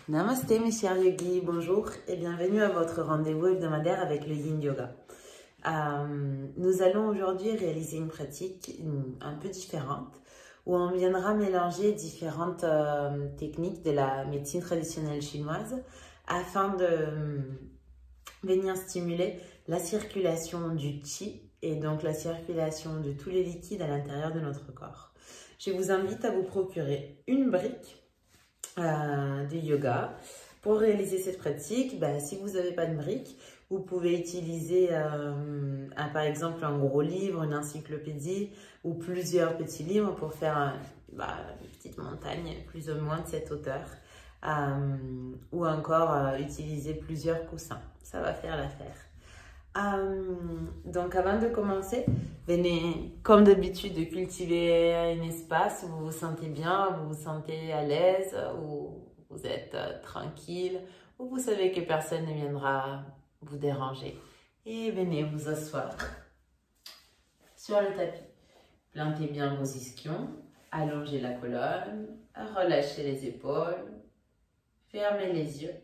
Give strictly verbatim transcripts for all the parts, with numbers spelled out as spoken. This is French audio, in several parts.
Namasté mes chers yogis, bonjour et bienvenue à votre rendez-vous hebdomadaire avec le Yin Yoga. Euh, nous allons aujourd'hui réaliser une pratique une, un peu différente où on viendra mélanger différentes euh, techniques de la médecine traditionnelle chinoise afin de euh, venir stimuler la circulation du qi et donc la circulation de tous les liquides à l'intérieur de notre corps. Je vous invite à vous procurer une brique Euh, de yoga. Pour réaliser cette pratique, bah, si vous n'avez pas de brique, vous pouvez utiliser euh, un, par exemple un gros livre, une encyclopédie ou plusieurs petits livres pour faire un, bah, une petite montagne plus ou moins de cette hauteur. Euh, ou encore euh, utiliser plusieurs coussins, ça va faire l'affaire. Euh, donc avant de commencer, venez comme d'habitude de cultiver un espace où vous vous sentez bien, vous vous sentez à l'aise, où vous êtes euh, tranquille, où vous savez que personne ne viendra vous déranger. Et venez vous asseoir sur le tapis. Plantez bien vos ischions, allongez la colonne, relâchez les épaules, fermez les yeux.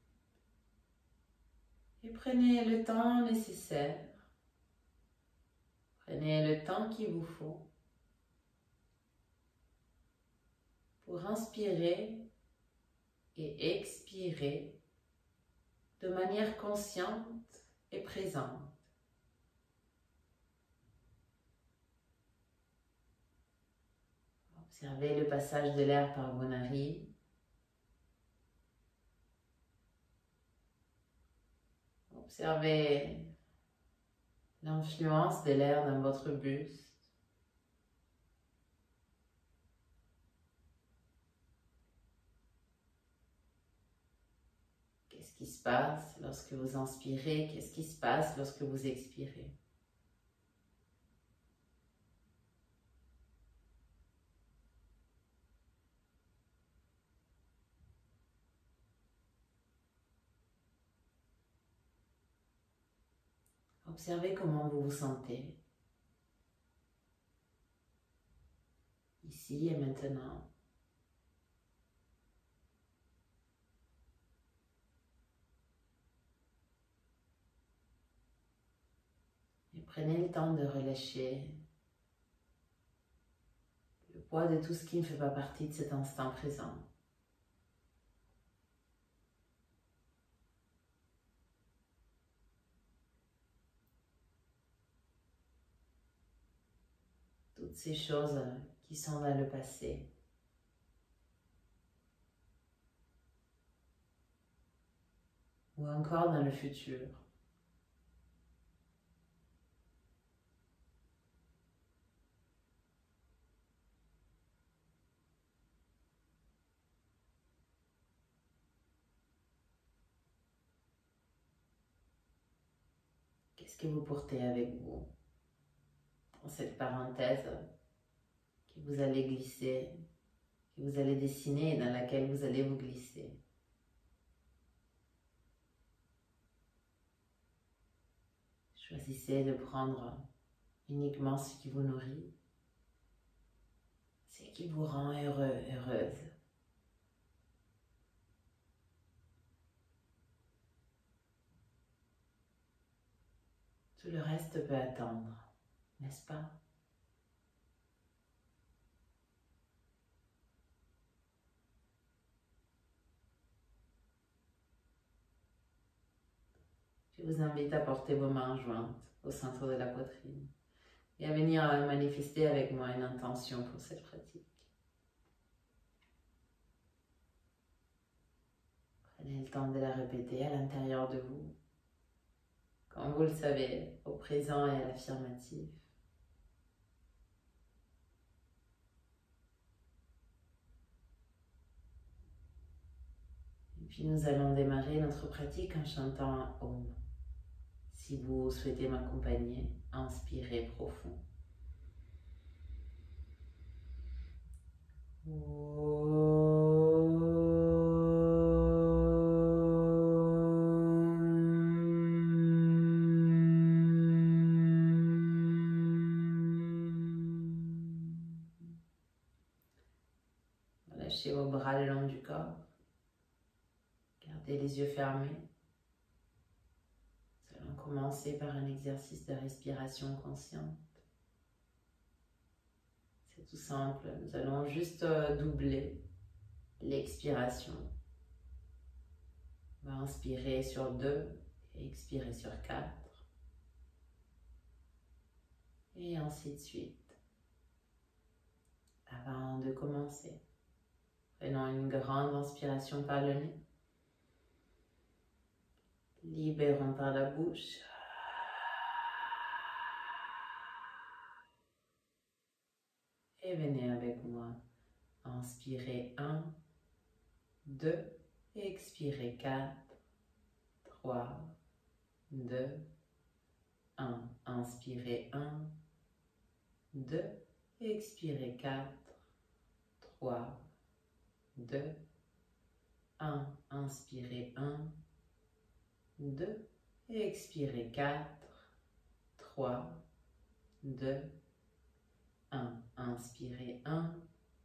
Et prenez le temps nécessaire. Prenez le temps qu'il vous faut pour inspirer et expirer de manière consciente et présente. Observez le passage de l'air par vos narines. Observez l'influence de l'air dans votre buste. Qu'est-ce qui se passe lorsque vous inspirez? Qu'est-ce qui se passe lorsque vous expirez? Observez comment vous vous sentez, ici et maintenant. Et prenez le temps de relâcher le poids de tout ce qui ne fait pas partie de cet instant présent. Toutes ces choses qui sont dans le passé. Ou encore dans le futur. Qu'est-ce que vous portez avec vous dans cette parenthèse que vous allez glisser, que vous allez dessiner et dans laquelle vous allez vous glisser? Choisissez de prendre uniquement ce qui vous nourrit, ce qui vous rend heureux, heureuse. Tout le reste peut attendre, n'est-ce pas? Je vous invite à porter vos mains jointes au centre de la poitrine et à venir manifester avec moi une intention pour cette pratique. Prenez le temps de la répéter à l'intérieur de vous, comme vous le savez, au présent et à l'affirmatif. Et puis nous allons démarrer notre pratique en chantant un Om. Si vous souhaitez m'accompagner, inspirez profond. Lâchez vos bras le long du corps. Gardez les yeux fermés. Nous allons commencer par un exercice de respiration consciente. C'est tout simple, nous allons juste doubler l'expiration. On va inspirer sur deux et expirer sur quatre. Et ainsi de suite. Avant de commencer, prenons une grande inspiration par le nez. Libérons par la bouche. Et venez avec moi. Inspirez un, deux, expirez quatre, trois, deux, un. Inspirez un, deux, expirez quatre, trois, deux, un. Inspirez un, deux, expirez quatre, trois, deux, un. Inspirez un,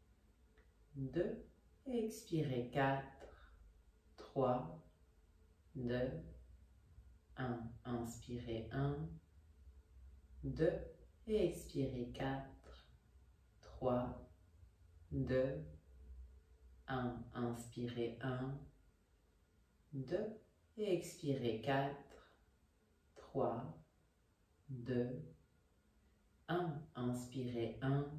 deux, expirez quatre, trois, deux, un. Inspirez un, deux, expirez quatre, trois, deux, un. Inspirez un, deux, expirez quatre, trois, deux, un. Inspirez un,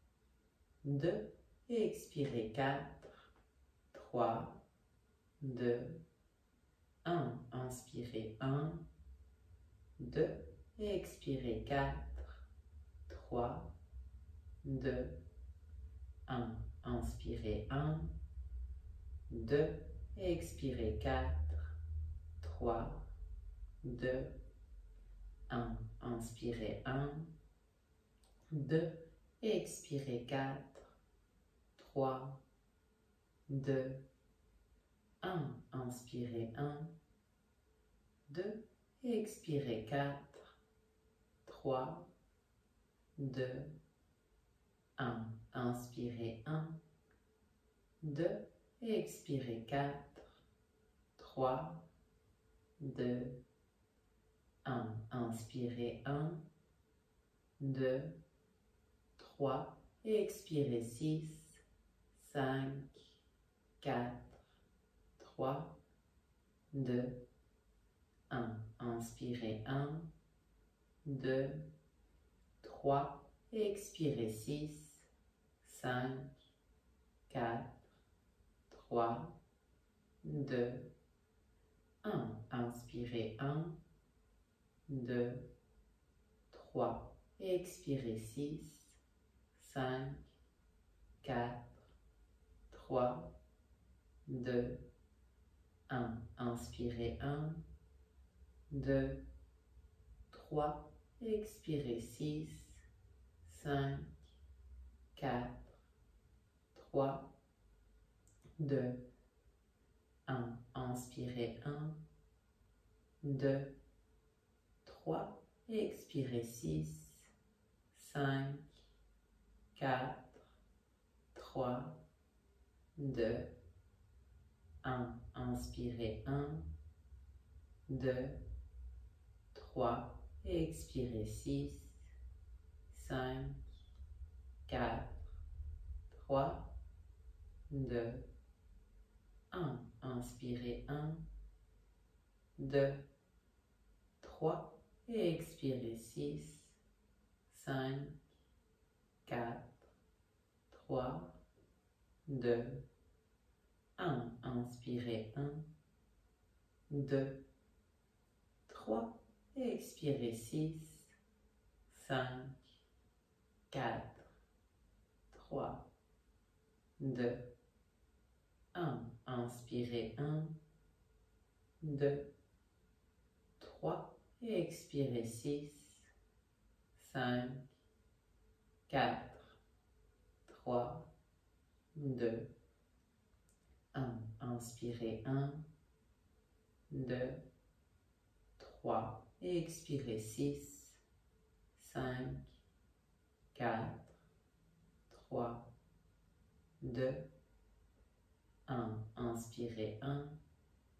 deux, expirez quatre, trois, deux, un. Inspirez un, deux, expirez quatre, trois, deux, un. Inspirez un, deux, expirez quatre, trois, deux, un. Inspirez un, deux, expirez quatre, trois, deux, un. Inspirez un, deux, expirez quatre, trois, deux, un. Inspirez un, deux, expirez quatre, trois, deux, un. Inspirez un, deux, trois, expirez six, cinq, quatre, trois, deux, un. Inspirez un, deux, trois, expirez six, cinq, quatre, trois, deux, un. Inspirez un, deux, trois, expirez six, cinq, quatre, trois, deux, un. Inspirez un, deux, trois, expirez six, cinq, quatre, trois, deux, un. Inspirez un, deux, trois, expirez six, cinq, quatre, trois, deux, un. Inspirez un, deux, trois, expirez six, cinq, quatre, trois, deux, un. Inspirez un, deux, trois, et expirez six, cinq, quatre, trois, deux, un. Inspirez un, deux, trois, et expirez six, cinq, quatre, trois, deux, un. Inspirez un, deux, trois, et expirez six, cinq, quatre, trois, deux, un. Inspirez un, deux, trois, et expirez six, cinq, quatre, trois, deux, un. Inspirez un,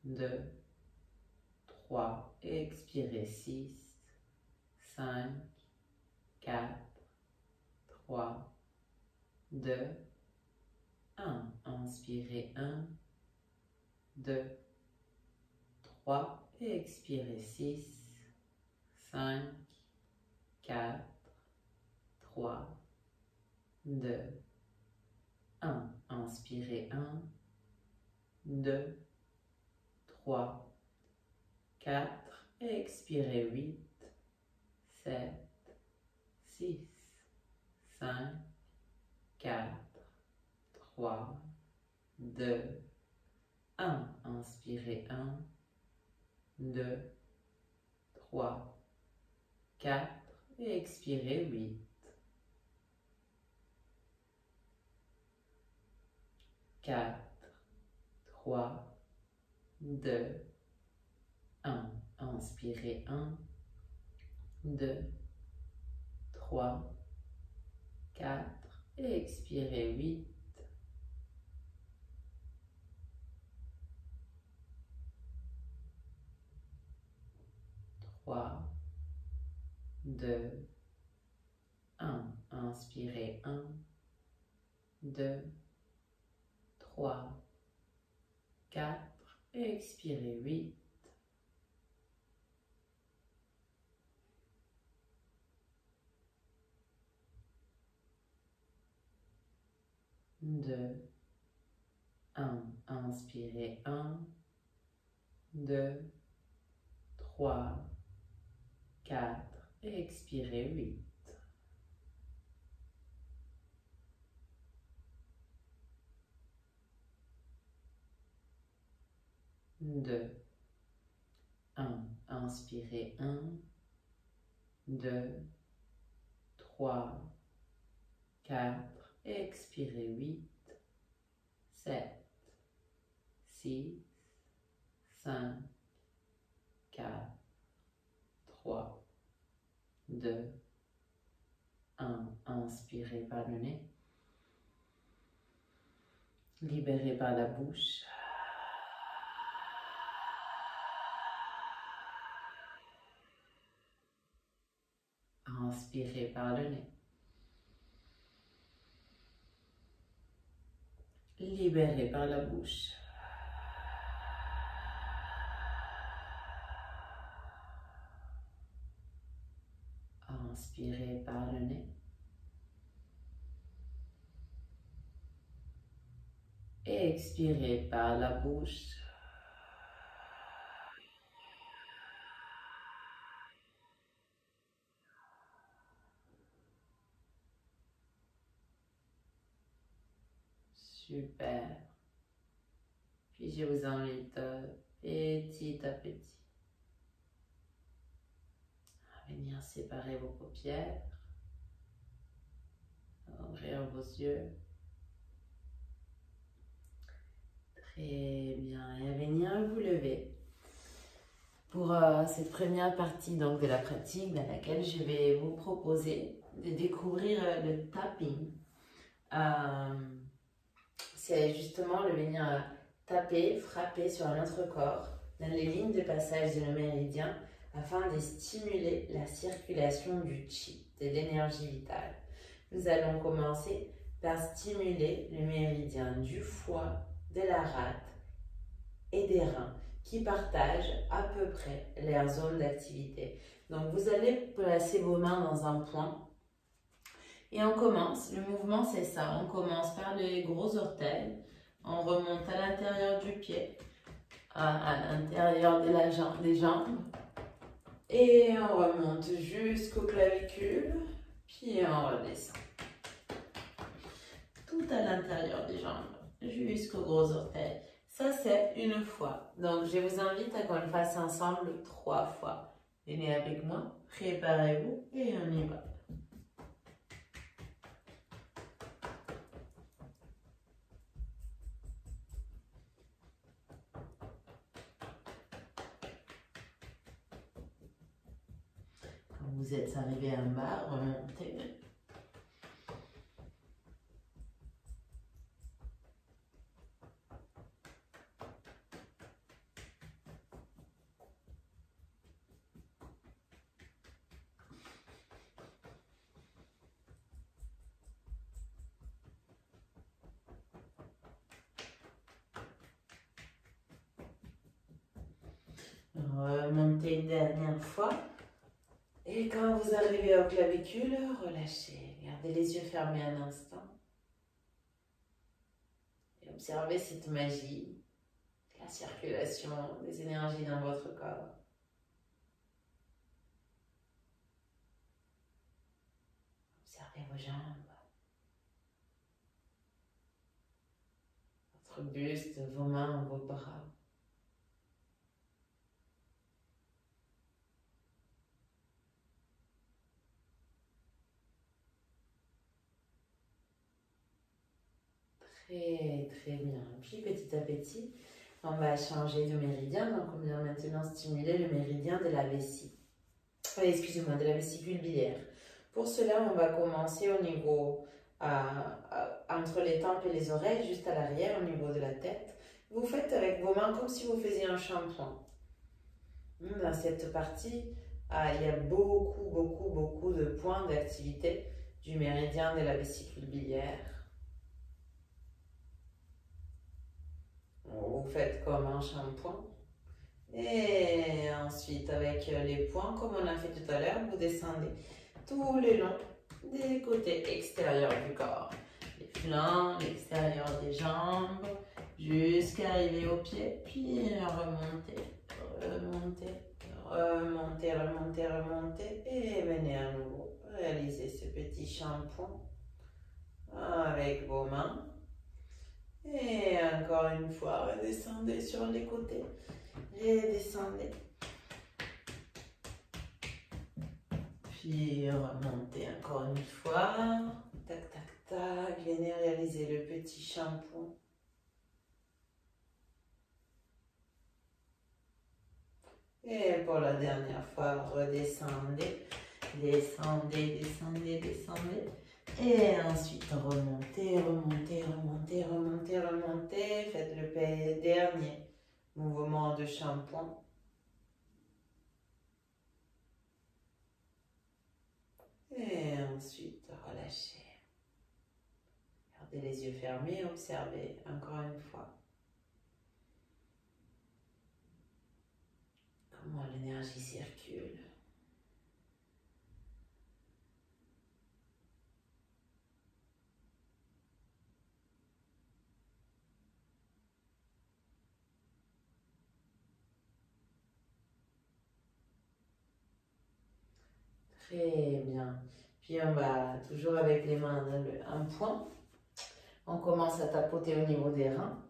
deux, trois, expirez, six, cinq, quatre, trois, deux, un. Inspirez, un, deux, trois, expirez, six, cinq, quatre, trois, deux, un. Inspirez, un, deux, trois, quatre, expirez, huit, sept, six, cinq, quatre, trois, deux, un. Inspirez, un, deux, trois, quatre, et expirez, huit, quatre, trois, deux, un. Inspirez, un, deux, trois, quatre, et expirez, huit, trois, deux, un. Inspirez, un, deux, trois, quatre, et expirez, huit, deux, un. Inspirez, un, deux, trois, quatre, et expirez, huit, deux, un. Inspirez, un, deux, trois, quatre, et expirez, huit, sept, six, cinq, quatre, trois, deux, un. Inspirez par le nez. Libérez par la bouche. Inspirez par le nez. Libérez par la bouche. Inspirez par le nez. Et expirez par la bouche. Super. Puis je vous invite petit à petit à venir séparer vos paupières, à ouvrir vos yeux. Très bien. Et à venir vous lever pour euh, cette première partie donc, de la pratique dans laquelle je vais vous proposer de découvrir euh, le tapping. Euh, C'est justement le venir euh, taper, frapper sur notre corps dans les lignes de passage de nos méridiens afin de stimuler la circulation du chi, de l'énergie vitale. Nous allons commencer par stimuler le méridien du foie, de la rate et des reins qui partagent à peu près leur zone d'activité. Donc vous allez placer vos mains dans un point et on commence. Le mouvement c'est ça, on commence par les gros orteils, on remonte à l'intérieur du pied, à, à l'intérieur de la jambe, des jambes et on remonte jusqu'aux clavicules, puis on redescend. Tout à l'intérieur des jambes, jusqu'aux gros orteils. Ça, c'est une fois. Donc, je vous invite à qu'on le fasse ensemble trois fois. Venez avec moi, préparez-vous et on y va. Quand vous êtes arrivé en bas, remontez. Remontez une dernière fois. Et quand vous arrivez au clavicule, relâchez. Gardez les yeux fermés un instant. Et observez cette magie, la circulation des énergies dans votre corps. Observez vos jambes, votre buste, vos mains, vos bras. Très très bien. Puis petit à petit, on va changer de méridien. Donc on vient maintenant stimuler le méridien de la vessie. Euh, Excusez-moi, de la vésicule biliaire. Pour cela, on va commencer au niveau, euh, euh, entre les tempes et les oreilles, juste à l'arrière, au niveau de la tête. Vous faites avec vos mains comme si vous faisiez un shampoing. Dans cette partie, euh, il y a beaucoup, beaucoup, beaucoup de points d'activité du méridien de la vésicule biliaire. Vous faites comme un shampoing. Et ensuite, avec les points, comme on a fait tout à l'heure, vous descendez tout le long des côtés extérieurs du corps. Les flancs, l'extérieur des jambes, jusqu'à arriver aux pieds, puis remonter, remonter, remonter, remonter, remonter, et venez à nouveau réaliser ce petit shampoing avec vos mains. Et encore une fois, redescendez sur les côtés. Redescendez. Puis remontez encore une fois. Tac, tac, tac. Venez réaliser le petit shampoing. Et pour la dernière fois, redescendez. Descendez, descendez, descendez. Et ensuite, remontez, remontez, remontez, remontez, remontez. Faites le dernier mouvement de shampoing. Et ensuite, relâchez. Gardez les yeux fermés, observez encore une fois comment l'énergie circule. Très bien. Puis on va toujours avec les mains dans le, un point. On commence à tapoter au niveau des reins.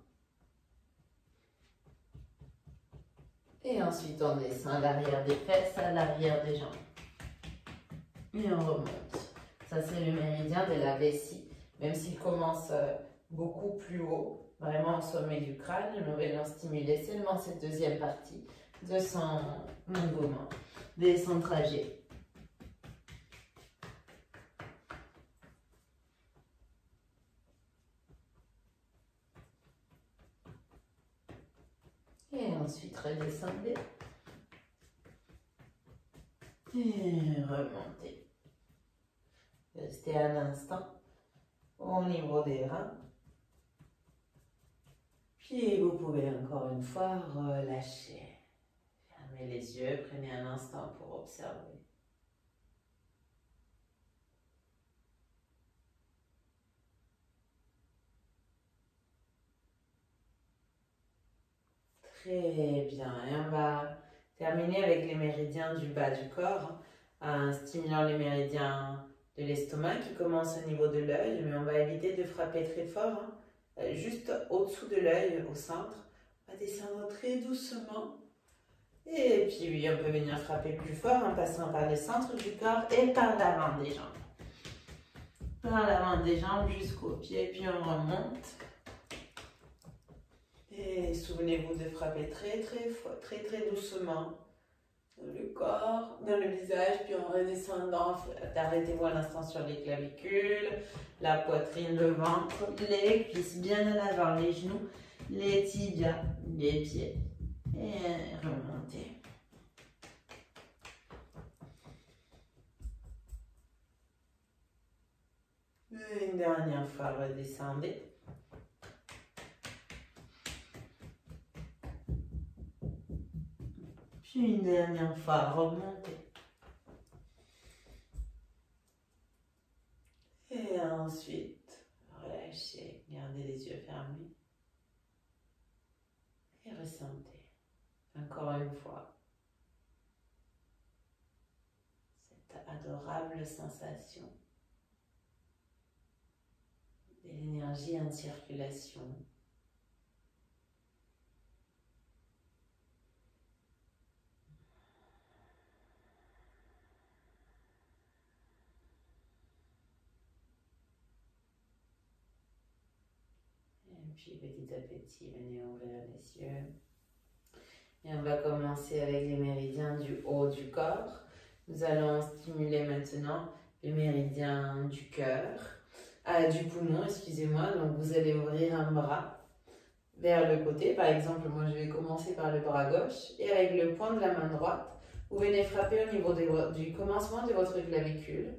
Et ensuite on descend à l'arrière des fesses, à l'arrière des jambes. Et on remonte. Ça c'est le méridien de la vessie. Même s'il commence beaucoup plus haut, vraiment au sommet du crâne, nous allons stimuler seulement cette deuxième partie de son mouvement, de son trajet. Et ensuite, redescendez. Et remontez. Restez un instant au niveau des reins. Puis vous pouvez encore une fois relâcher. Fermez les yeux, prenez un instant pour observer. Très bien. Et on va terminer avec les méridiens du bas du corps, en stimulant les méridiens de l'estomac qui commencent au niveau de l'œil, mais on va éviter de frapper très fort, hein, juste au-dessous de l'œil, au centre. On va descendre très doucement. Et puis oui, on peut venir frapper plus fort en passant par le centre du corps et par l'avant des jambes. Par l'avant des jambes jusqu'aux pieds, puis on remonte. Et souvenez-vous de frapper très très très très doucement dans le corps, dans le visage, puis en redescendant, arrêtez-vous un instant sur les clavicules, la poitrine, le ventre, les cuisses bien à l'avant, les genoux, les tibias, les pieds. Et remontez. Une dernière fois, redescendez. Puis une dernière fois, remontez. Et ensuite, relâchez, gardez les yeux fermés. Et ressentez, encore une fois, cette adorable sensation de l'énergie en circulation. Et puis petit à petit, venez ouvrir les yeux. Et on va commencer avec les méridiens du haut du corps. Nous allons stimuler maintenant les méridiens du cœur, ah, du poumon, excusez-moi. Donc vous allez ouvrir un bras vers le côté. Par exemple, moi je vais commencer par le bras gauche et avec le poing de la main droite, vous venez frapper au niveau des, du commencement de votre clavicule.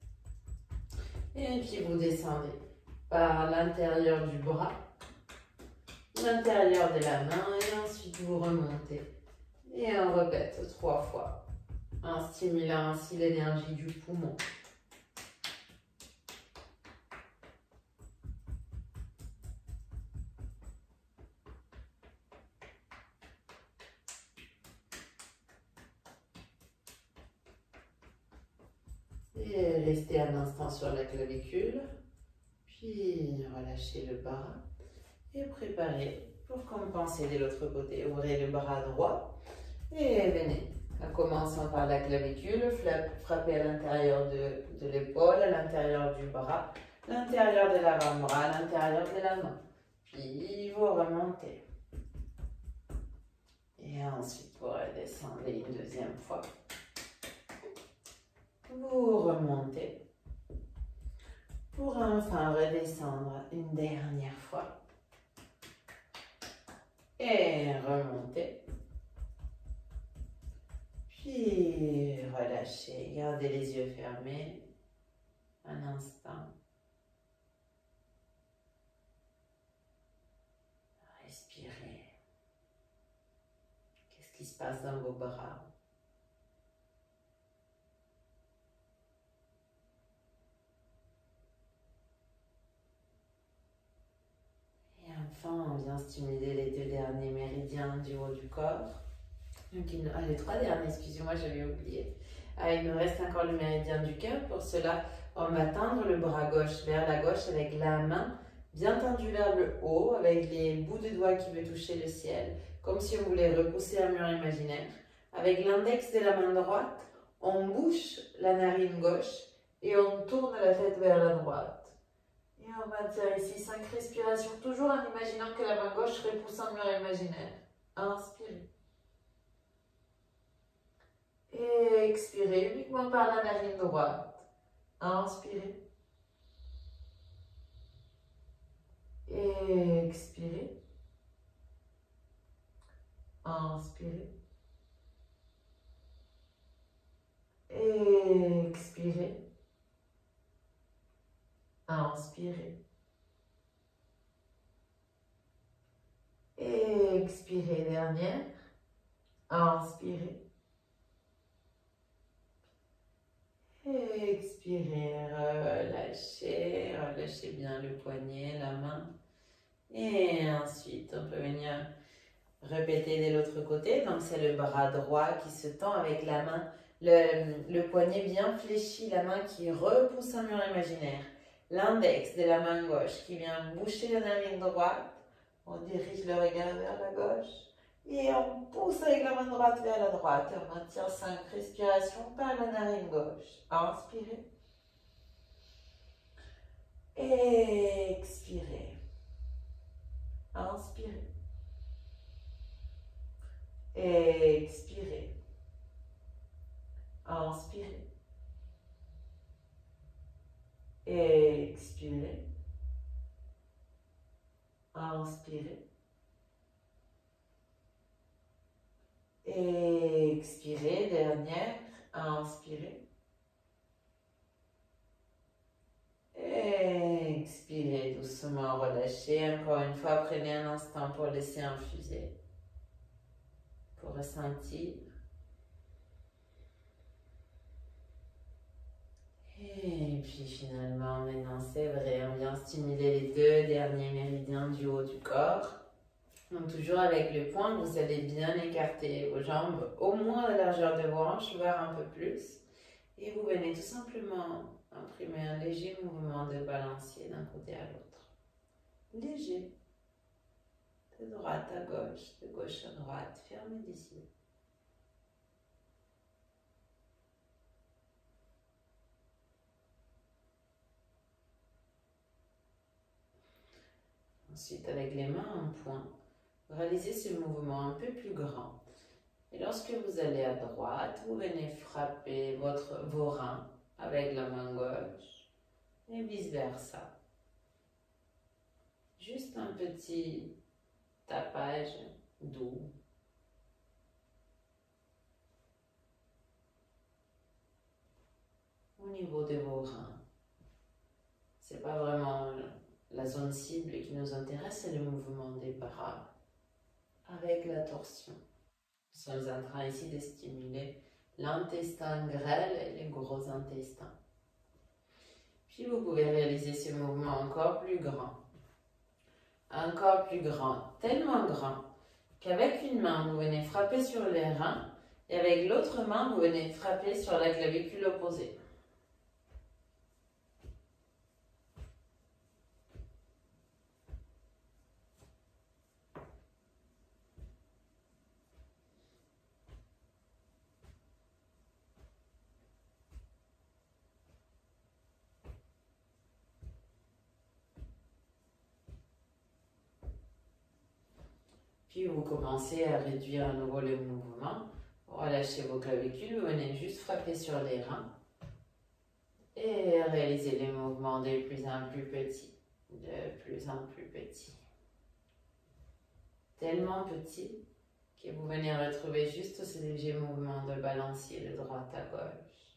Et puis vous descendez par l'intérieur du bras, l'intérieur de la main et ensuite vous remontez. Et on répète trois fois en stimulant ainsi l'énergie du poumon. Et restez un instant sur la clavicule, puis relâchez le bras et préparez pour compenser de l'autre côté. Ouvrez le bras droit et venez, en commençant par la clavicule, frappez à l'intérieur de, de l'épaule, à l'intérieur du bras, l'intérieur de l'avant-bras, à l'intérieur de la main. Puis vous remontez. Et ensuite vous redescendez une deuxième fois. Vous remontez pour enfin redescendre une dernière fois et remonter, puis relâchez, gardez les yeux fermés un instant, respirez. Qu'est-ce qui se passe dans vos bras? Enfin, on vient stimuler les deux derniers méridiens du haut du corps. Donc, il nous... ah, les trois derniers, excusez-moi, j'avais oublié. Ah, il nous reste encore le méridien du cœur. Pour cela, on va tendre le bras gauche vers la gauche avec la main bien tendue vers le haut, avec les bouts de doigts qui veulent toucher le ciel, comme si on voulait repousser un mur imaginaire. Avec l'index de la main droite, on bouche la narine gauche et on tourne la tête vers la droite. Et on maintient ici cinq respirations, toujours en imaginant que la main gauche repousse un mur imaginaire. Inspirez. Et expirez uniquement par la narine droite. Inspirez. Et expirez. Inspirez. Et expirez. Inspirez. Et expirez, dernière. Inspirez. Et expirez, relâchez, relâchez bien le poignet, la main. Et ensuite, on peut venir répéter de l'autre côté. Donc, c'est le bras droit qui se tend avec la main, le, le poignet bien fléchi, la main qui repousse un mur imaginaire. L'index de la main gauche qui vient boucher la narine droite. On dirige le regard vers la gauche. Et on pousse avec la main droite vers la droite. Et on maintient cinq respirations par la narine gauche. Inspirez. Et expirez. Inspirez. Et expirez. Inspirez. Et expirez. Inspirez. Et expirez, dernière. Inspirez. Et expirez doucement, relâchez. Encore une fois, prenez un instant pour laisser infuser. Pour ressentir Et puis finalement, maintenant c'est vrai, on vient stimuler les deux derniers méridiens du haut du corps. Donc toujours avec le poing, vous allez bien écarter vos jambes, au moins à la largeur de vos hanches, voire un peu plus. Et vous venez tout simplement imprimer un léger mouvement de balancier d'un côté à l'autre. Léger. De droite à gauche, de gauche à droite, fermez d'ici. Ensuite, avec les mains en point, réalisez ce mouvement un peu plus grand. Et lorsque vous allez à droite, vous venez frapper votre, vos reins avec la main gauche et vice-versa. Juste un petit tapage doux. Au niveau de vos reins. Ce n'est pas vraiment la zone cible qui nous intéresse, c'est le mouvement des bras avec la torsion. Nous sommes en train ici de stimuler l'intestin grêle et les gros intestins. Puis vous pouvez réaliser ce mouvement encore plus grand. Encore plus grand, tellement grand qu'avec une main, vous venez frapper sur les reins et avec l'autre main, vous venez frapper sur la clavicule opposée. Puis vous commencez à réduire à nouveau le mouvement. Relâchez vos clavicules, vous venez juste frapper sur les reins. Et réalisez les mouvements de plus en plus petits. De plus en plus petits. Tellement petits que vous venez retrouver juste ce léger mouvement de balancier de droite à gauche.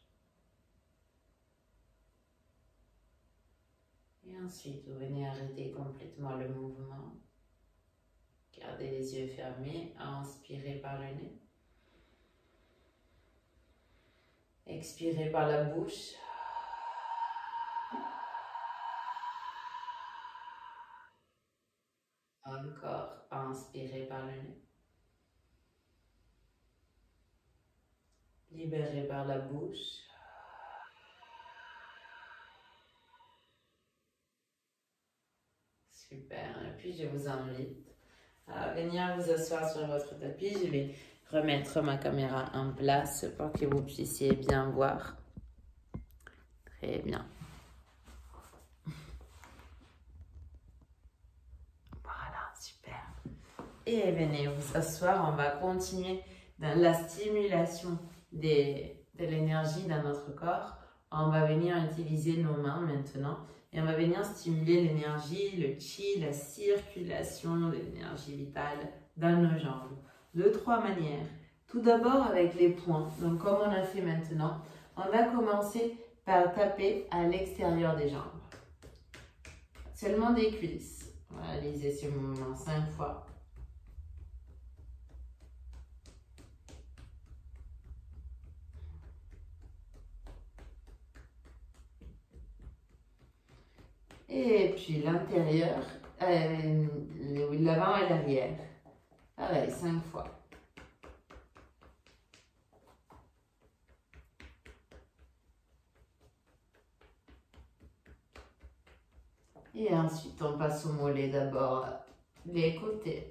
Et ensuite, vous venez arrêter complètement le mouvement. Gardez les yeux fermés, inspirez par le nez. Expirez par la bouche. Encore, inspirez par le nez. Libérez par la bouche. Super. Et puis je vous invite à venir vous asseoir sur votre tapis. Je vais remettre ma caméra en place pour que vous puissiez bien voir. Très bien. Voilà, super. Et venez vous asseoir. On va continuer dans la stimulation des, de l'énergie dans notre corps. On va venir utiliser nos mains maintenant. Et on va venir stimuler l'énergie, le chi, la circulation de l'énergie vitale dans nos jambes. De trois manières. Tout d'abord avec les poings. Donc comme on a fait maintenant, on va commencer par taper à l'extérieur des jambes. Seulement des cuisses. On va réaliser ce mouvement cinq fois. Et puis l'intérieur, euh, l'avant et l'arrière. Pareil, cinq fois. Et ensuite, on passe au mollet d'abord, les côtés.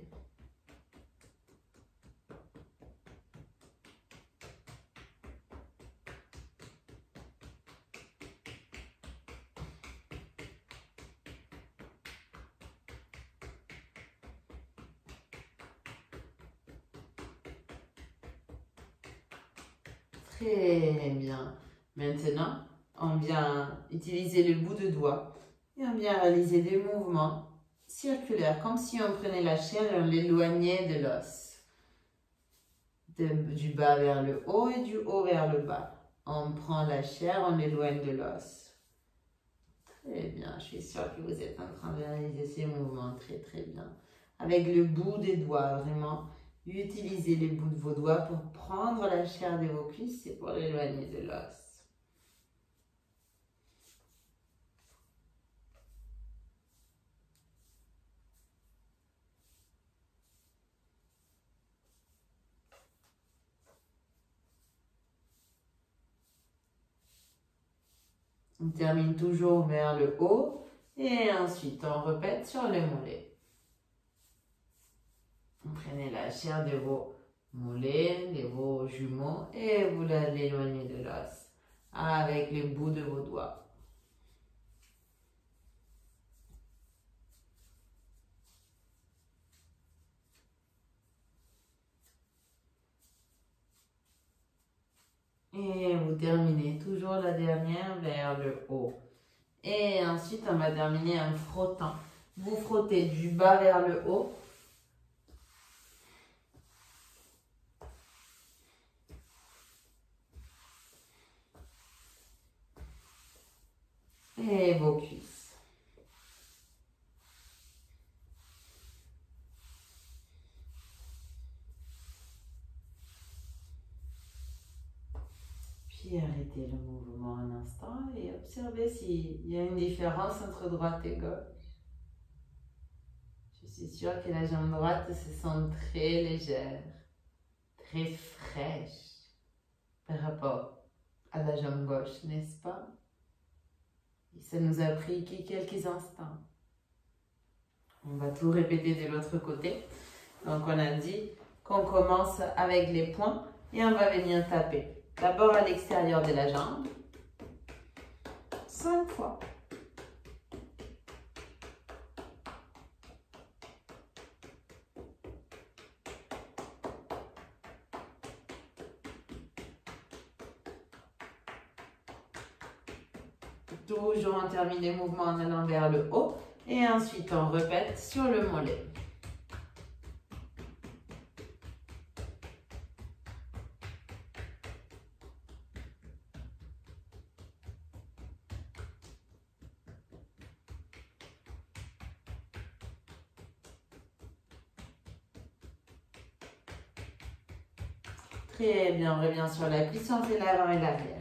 Très bien. Maintenant, on vient utiliser le bout de doigt et on vient réaliser des mouvements circulaires, comme si on prenait la chair et on l'éloignait de l'os. Du bas vers le haut et du haut vers le bas. On prend la chair, on l'éloigne de l'os. Très bien, je suis sûre que vous êtes en train de réaliser ces mouvements très très bien. Avec le bout des doigts, vraiment. Utilisez les bouts de vos doigts pour prendre la chair de vos cuisses et pour l'éloigner de l'os. On termine toujours vers le haut et ensuite on répète sur les mollets. Vous prenez la chair de vos mollets, de vos jumeaux et vous l'éloignez de l'os avec les bouts de vos doigts. Et vous terminez toujours la dernière vers le haut. Et ensuite, on va terminer en frottant. Vous frottez du bas vers le haut. Et vos cuisses. Puis arrêtez le mouvement un instant et observez s'il y a une différence entre droite et gauche. Je suis sûre que la jambe droite se sent très légère, très fraîche par rapport à la jambe gauche, n'est-ce pas? Et ça nous a pris que quelques instants. On va tout répéter de l'autre côté. Donc on a dit qu'on commence avec les poings et on va venir taper. D'abord à l'extérieur de la jambe, cinq fois. Toujours on termine les mouvements en allant vers le haut et ensuite on répète sur le mollet. Très bien, on revient sur la cuisse, on fait l'avant et l'arrière.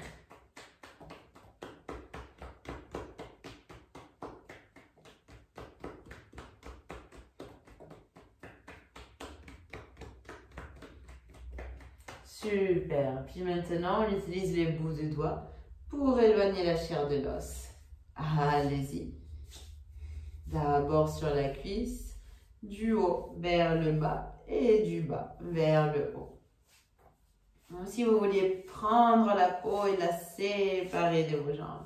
Super. Puis maintenant, on utilise les bouts de doigts pour éloigner la chair de l'os. Allez-y. D'abord sur la cuisse, du haut vers le bas et du bas vers le haut. Si vous vouliez prendre la peau et la séparer de vos jambes.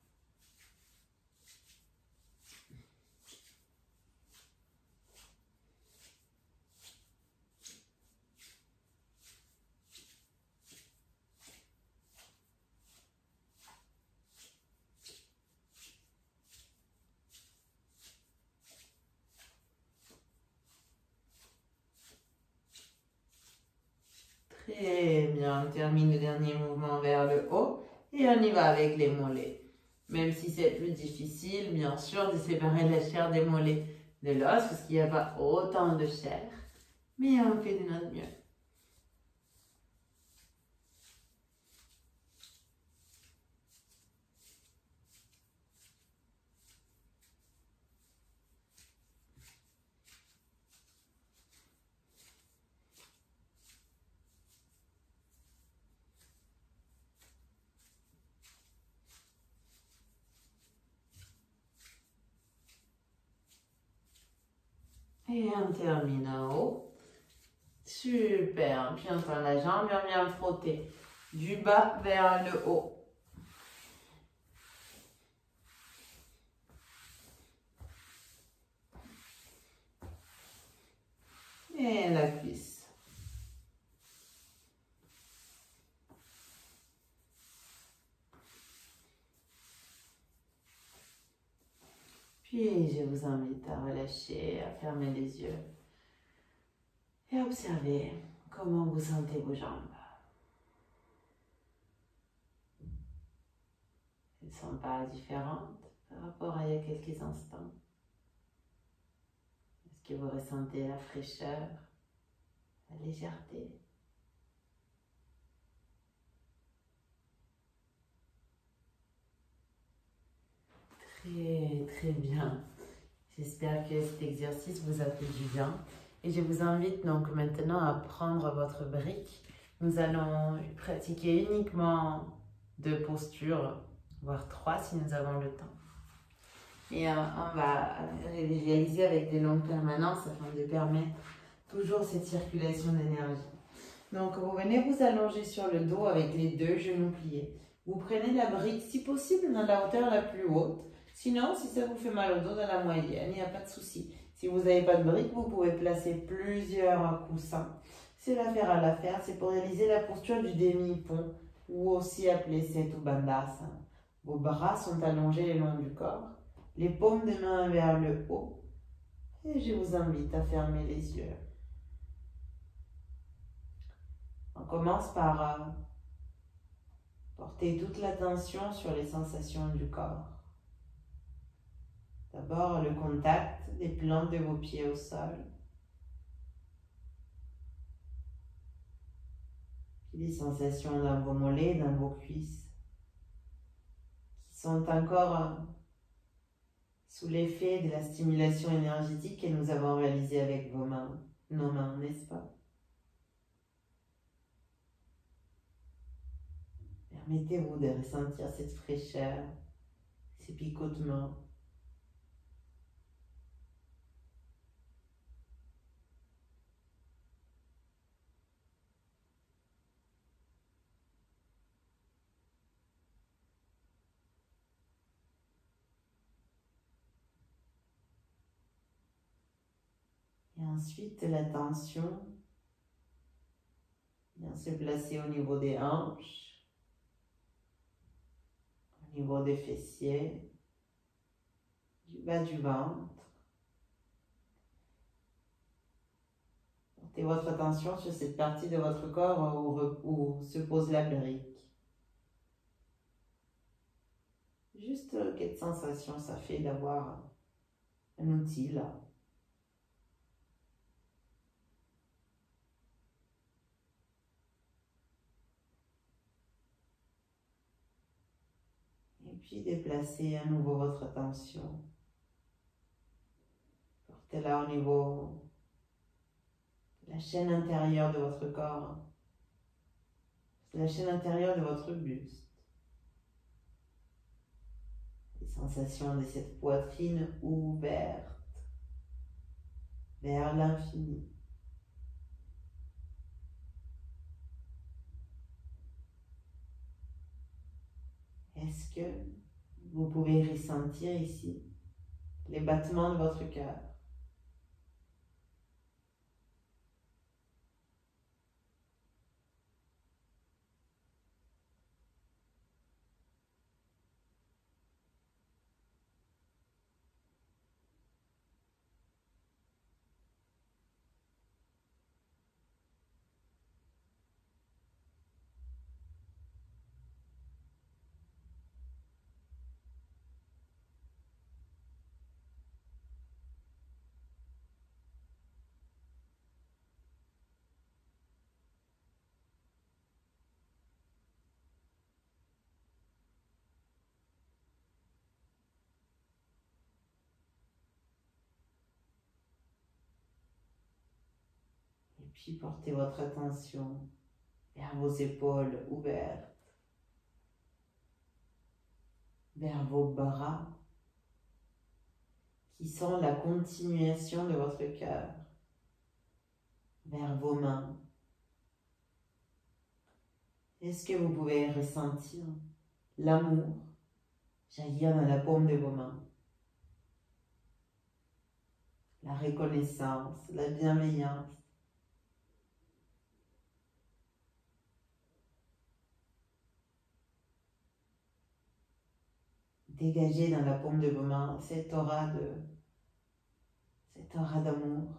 Très bien, on termine le dernier mouvement vers le haut et on y va avec les mollets. Même si c'est plus difficile, bien sûr, de séparer la chair des mollets de l'os parce qu'il n'y a pas autant de chair, mais on fait de notre mieux. Et on termine en haut. Super. Puis on tend la jambe et on vient frotter du bas vers le haut. Et la cuisse. Puis je vous invite à relâcher, à fermer les yeux et observer comment vous sentez vos jambes. Elles ne sont pas différentes par rapport à il y a quelques instants. Est-ce que vous ressentez la fraîcheur, la légèreté? Très, très bien. J'espère que cet exercice vous a fait du bien. Et je vous invite donc maintenant à prendre votre brique. Nous allons pratiquer uniquement deux postures voire trois si nous avons le temps. Et euh, on va réaliser avec des longues permanences afin de permettre toujours cette circulation d'énergie. Donc vous venez vous allonger sur le dos avec les deux genoux pliés. Vous prenez la brique si possible dans la hauteur la plus haute. Sinon, si ça vous fait mal au dos, dans la moyenne, il n'y a pas de souci. Si vous n'avez pas de brique, vous pouvez placer plusieurs coussins. C'est l'affaire à l'affaire, c'est pour réaliser la posture du demi-pont, ou aussi appelée Setu Bandhasana. Vos bras sont allongés le long du corps, les paumes des mains vers le haut, et je vous invite à fermer les yeux. On commence par euh, porter toute l'attention sur les sensations du corps. D'abord, le contact des plantes de vos pieds au sol. Puis les sensations dans vos mollets, dans vos cuisses, qui sont encore sous l'effet de la stimulation énergétique que nous avons réalisée avec vos mains, nos mains, n'est-ce pas? Permettez-vous de ressentir cette fraîcheur, ces picotements. Et ensuite, l'attention vient se placer au niveau des hanches, au niveau des fessiers, du bas du ventre. Portez votre attention sur cette partie de votre corps où, où se pose la brique. Juste quelle sensation ça fait d'avoir un outil là. Et puis déplacez à nouveau votre attention. Portez-la au niveau de la chaîne intérieure de votre corps, de la chaîne intérieure de votre buste. Les sensations de cette poitrine ouverte vers l'infini. Est-ce que vous pouvez ressentir ici les battements de votre cœur? Puis portez votre attention vers vos épaules ouvertes, vers vos bras qui sont la continuation de votre cœur, vers vos mains. Est-ce que vous pouvez ressentir l'amour jaillir dans la paume de vos mains? La reconnaissance, la bienveillance. Dégagez dans la paume de vos mains cette aura de, cette aura d'amour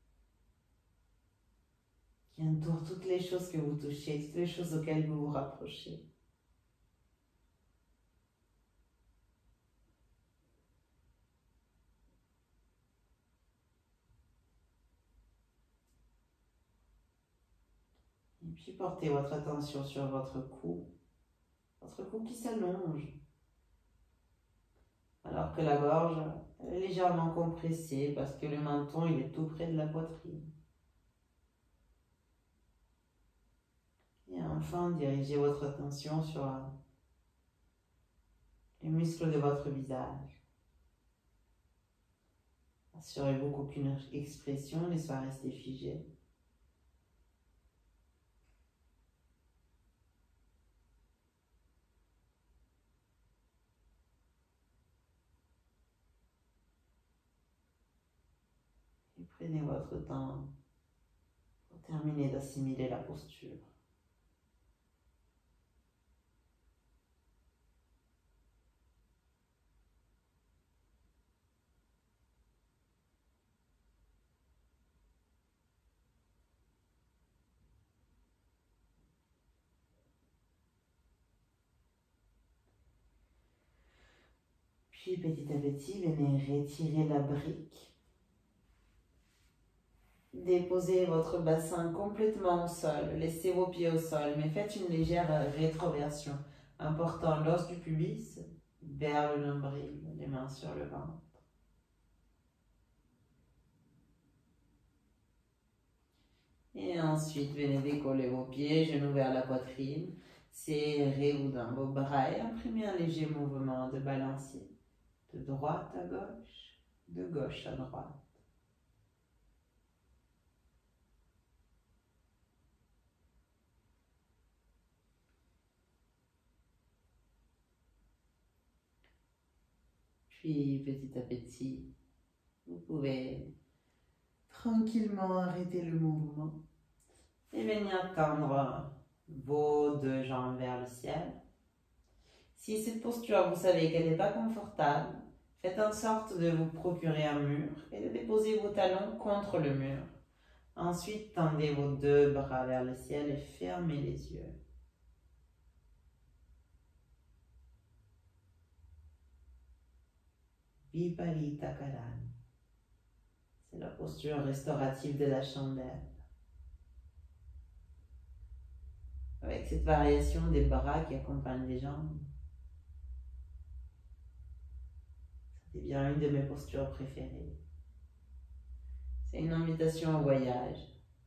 qui entoure toutes les choses que vous touchez, toutes les choses auxquelles vous vous rapprochez. Et puis portez votre attention sur votre cou, votre cou qui s'allonge, alors que la gorge est légèrement compressée parce que le menton il est tout près de la poitrine. Et enfin, dirigez votre attention sur les muscles de votre visage. Assurez-vous qu'aucune expression ne soit restée figée. Et prenez votre temps pour terminer d'assimiler la posture. Puis petit à petit, venez retirer la brique. Déposez votre bassin complètement au sol. Laissez vos pieds au sol, mais faites une légère rétroversion en portant l'os du pubis vers le nombril, les mains sur le ventre. Et ensuite, venez décoller vos pieds, genoux vers la poitrine. Serrez-vous dans vos bras et imprimez un léger mouvement de balancier. De droite à gauche, de gauche à droite. Puis petit à petit, vous pouvez tranquillement arrêter le mouvement et venir tendre vos deux jambes vers le ciel. Si cette posture, vous savez qu'elle n'est pas confortable, faites en sorte de vous procurer un mur et de déposer vos talons contre le mur. Ensuite, tendez vos deux bras vers le ciel et fermez les yeux. Viparita Karani. C'est la posture restaurative de la chandelle. Avec cette variation des bras qui accompagnent les jambes. C'est bien une de mes postures préférées. C'est une invitation au voyage.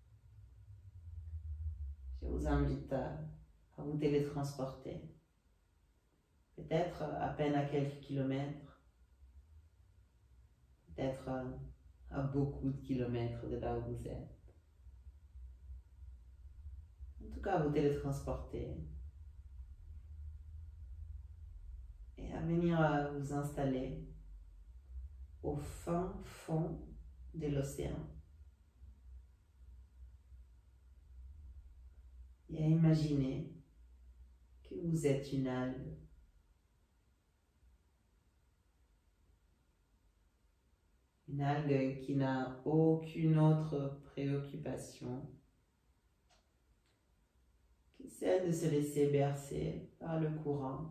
Je vous invite à, à vous télétransporter. Peut-être à peine à quelques kilomètres. Peut-être à, à beaucoup de kilomètres de là où vous êtes. En tout cas, à vous télétransporter. Et à venir à vous installer au fin fond de l'océan. Et à imaginer que vous êtes une algue. Une algue qui n'a aucune autre préoccupation que celle de se laisser bercer par le courant.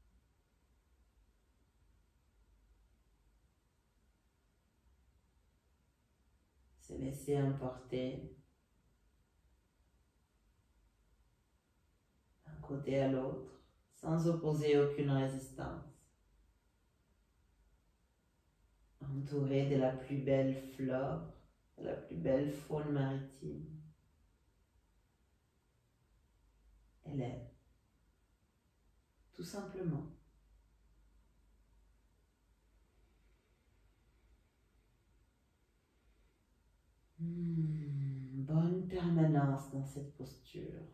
Se laisser emporter d'un côté à l'autre sans opposer aucune résistance. Entouré de la plus belle flore, de la plus belle faune maritime. Elle est, tout simplement. Mmh, bonne permanence dans cette posture.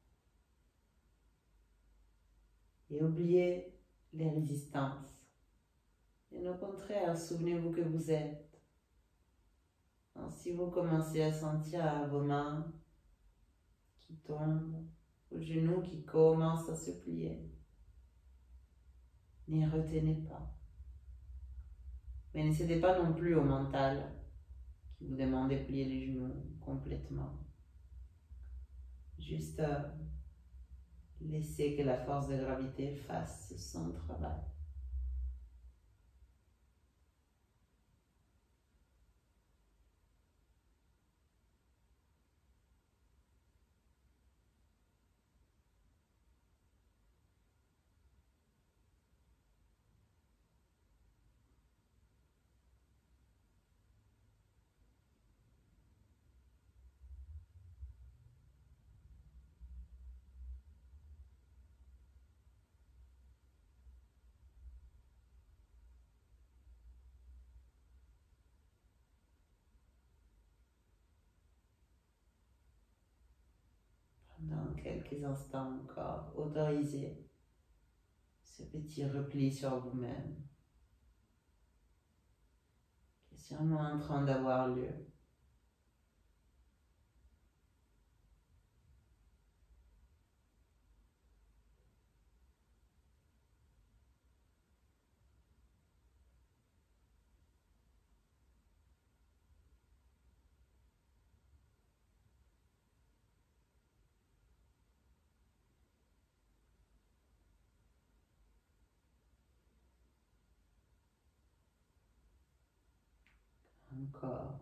Et oubliez les résistances. Et au contraire, souvenez-vous que vous êtes. Alors, si vous commencez à sentir vos mains qui tombent, vos genoux qui commencent à se plier, n'y retenez pas. Mais ne cédez pas non plus au mental qui vous demande de plier les genoux complètement. Juste euh, laissez que la force de gravité fasse son travail. quelques instants encore, autorisez ce petit repli sur vous-même qui est sûrement en train d'avoir lieu. Encore.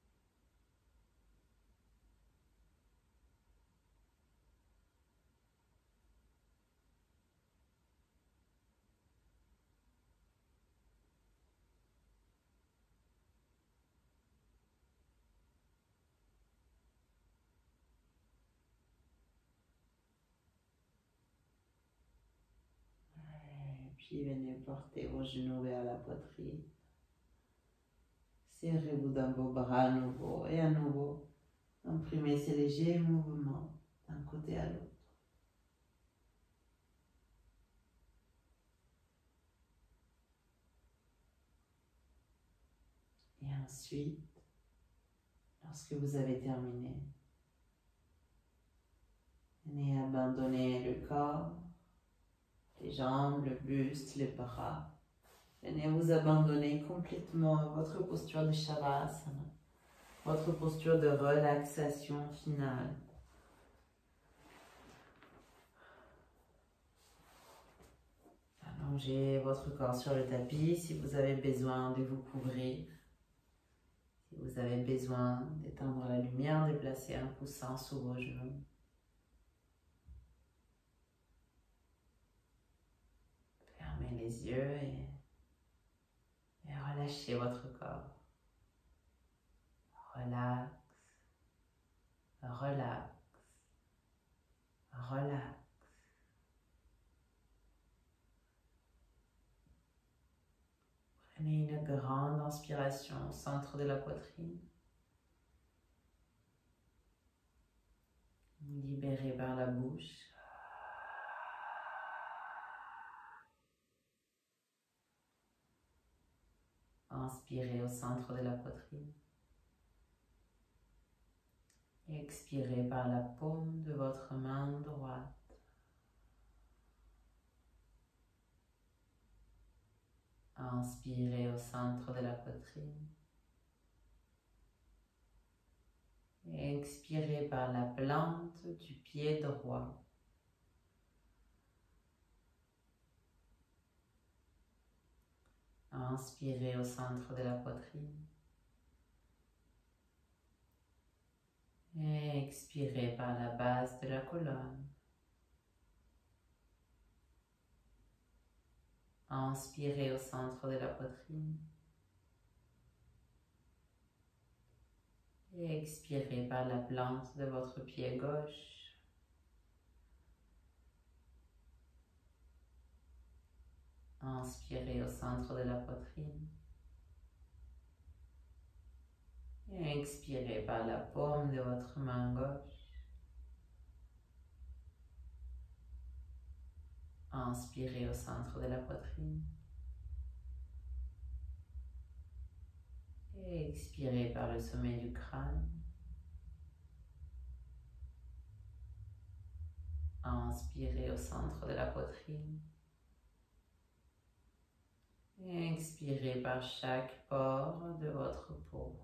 Et puis venez porter vos genoux vers la poitrine. Serrez-vous dans vos bras à nouveau et à nouveau. Imprimez ces légers mouvements d'un côté à l'autre. Et ensuite, lorsque vous avez terminé, venez abandonner le corps, les jambes, le buste, les bras. Venez vous abandonner complètement à votre posture de Shavasana, votre posture de relaxation finale. Allongez votre corps sur le tapis si vous avez besoin de vous couvrir. Si vous avez besoin d'éteindre la lumière, de placer un coussin sous vos genoux. Fermez les yeux et, et relâchez votre corps. Relax, relax, relax. Prenez une grande inspiration au centre de la poitrine. Libérez par la bouche. Inspirez au centre de la poitrine. Expirez par la paume de votre main droite. Inspirez au centre de la poitrine. Et expirez par la plante du pied droit. Inspirez au centre de la poitrine. Et expirez par la base de la colonne. Inspirez au centre de la poitrine. Et expirez par la plante de votre pied gauche. Inspirez au centre de la poitrine. Et expirez par la paume de votre main gauche. Inspirez au centre de la poitrine. Et expirez par le sommet du crâne. Inspirez au centre de la poitrine. Et expirez par chaque pore de votre peau.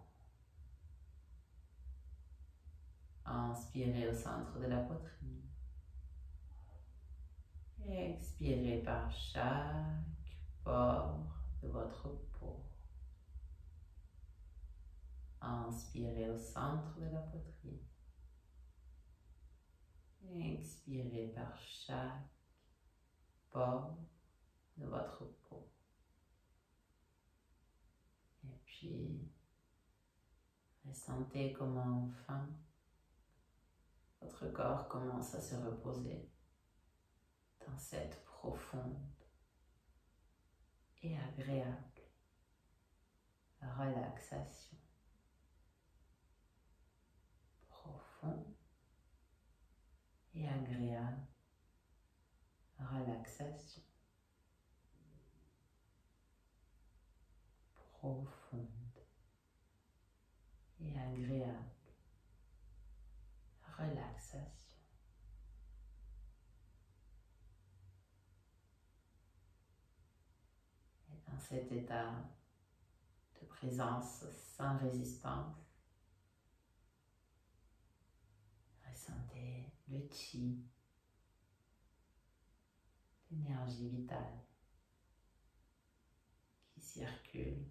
Inspirez au centre de la poitrine. Et expirez par chaque pore de votre peau. Inspirez au centre de la poitrine. Et expirez par chaque pore de votre peau. Et puis, ressentez comment enfin votre corps commence à se reposer dans cette profonde et agréable relaxation. Profond et agréable. relaxation. Et dans cet état de présence sans résistance, ressentez le chi, l'énergie vitale qui circule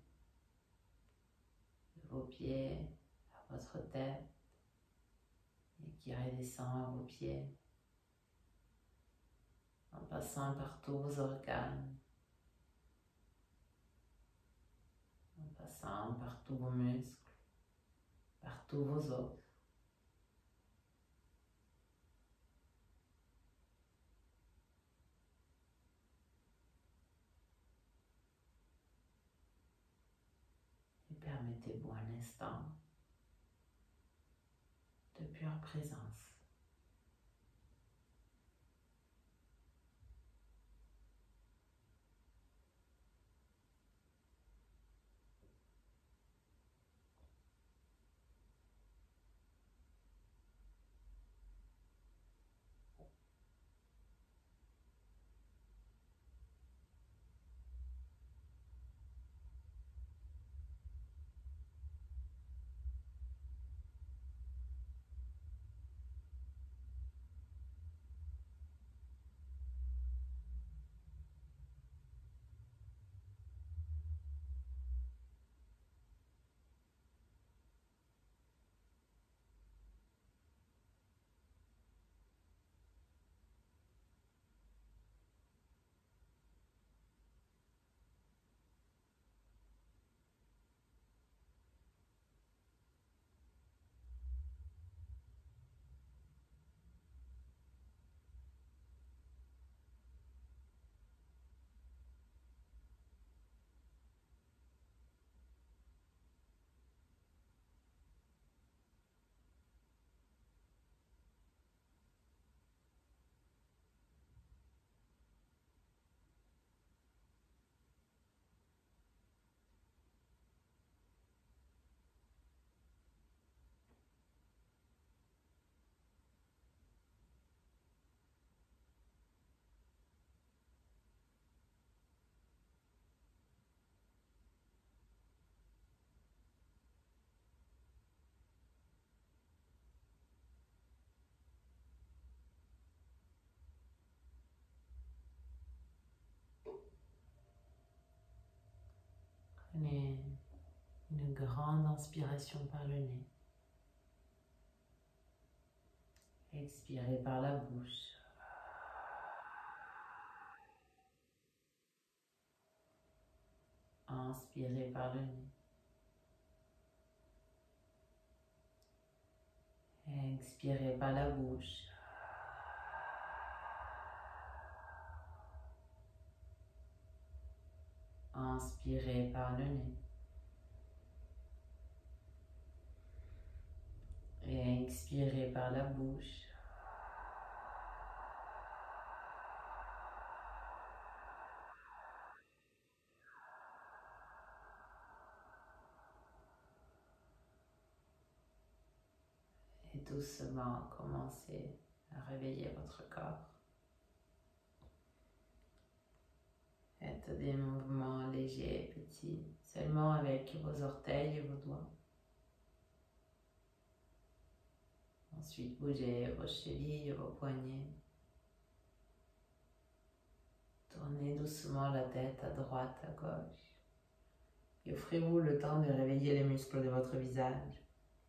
de vos pieds à votre tête et qui redescend à vos pieds en passant par tous vos organes, en passant par tous vos muscles, par tous vos os. Et permettez-vous un instant de pure présence. Prenez une grande inspiration par le nez. Expirez par la bouche. Inspirez par le nez. Expirez par la bouche. Inspirez par le nez. Et expirez par la bouche. Et doucement commencez à réveiller votre corps. Faites des mouvements légers et petits, seulement avec vos orteils et vos doigts. Ensuite, bougez vos chevilles, vos poignets. Tournez doucement la tête à droite, à gauche. Et offrez-vous le temps de réveiller les muscles de votre visage.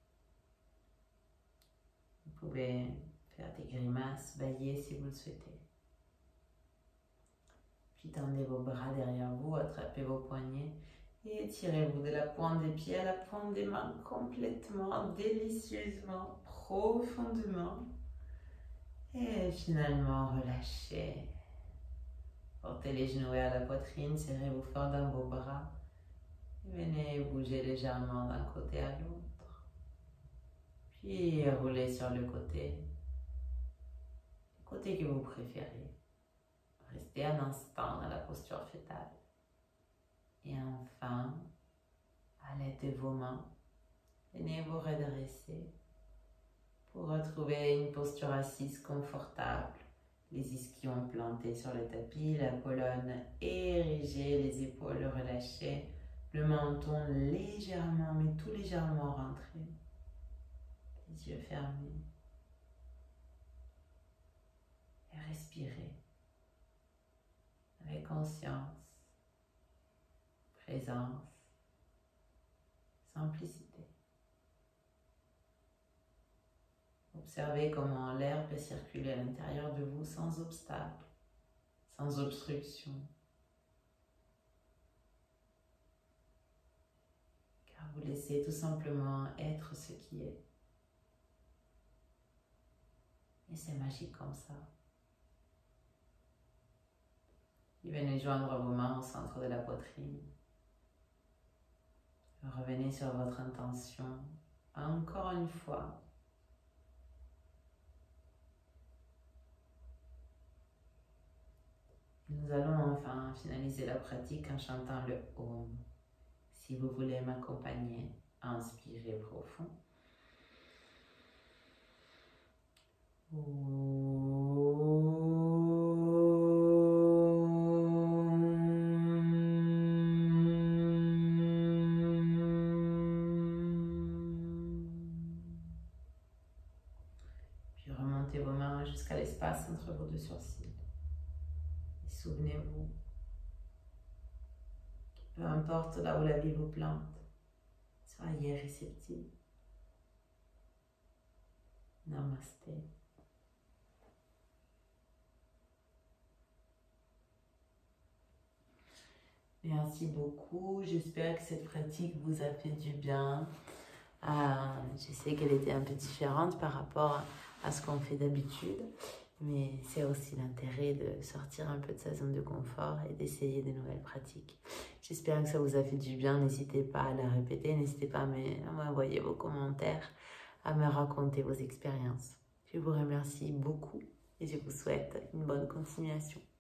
Vous pouvez faire des grimaces, bâiller si vous le souhaitez. Puis tendez vos bras derrière vous, attrapez vos poignets et étirez-vous de la pointe des pieds à la pointe des mains complètement, délicieusement, profondément. Et finalement, relâchez. Portez les genoux à la poitrine, serrez-vous fort dans vos bras. Et venez bouger légèrement d'un côté à l'autre. Puis roulez sur le côté, le côté que vous préférez. Restez un instant dans la posture fétale. Et enfin, à l'aide de vos mains, venez vous redresser. pour retrouver une posture assise confortable. Les ischions plantés sur le tapis, la colonne érigée, les épaules relâchées, le menton légèrement, mais tout légèrement rentré. Les yeux fermés. Et respirez avec conscience, présence, simplicité. Observez comment l'air peut circuler à l'intérieur de vous sans obstacle, sans obstruction. Car vous laissez tout simplement être ce qui est. Et c'est magique comme ça. Et venez joindre vos mains au centre de la poitrine. Revenez sur votre intention encore une fois. Nous allons enfin finaliser la pratique en chantant le Om. Si vous voulez m'accompagner, inspirez profond. Puis remontez vos mains jusqu'à l'espace entre vos deux sourcils. Souvenez-vous, peu importe là où la vie vous plante, soyez réceptifs. Namasté. Merci beaucoup. J'espère que cette pratique vous a fait du bien. Euh, je sais qu'elle était un peu différente par rapport à ce qu'on fait d'habitude. Mais c'est aussi l'intérêt de sortir un peu de sa zone de confort et d'essayer des nouvelles pratiques. J'espère que ça vous a fait du bien. N'hésitez pas à la répéter. N'hésitez pas à m'envoyer vos commentaires, à me raconter vos expériences. Je vous remercie beaucoup et je vous souhaite une bonne continuation.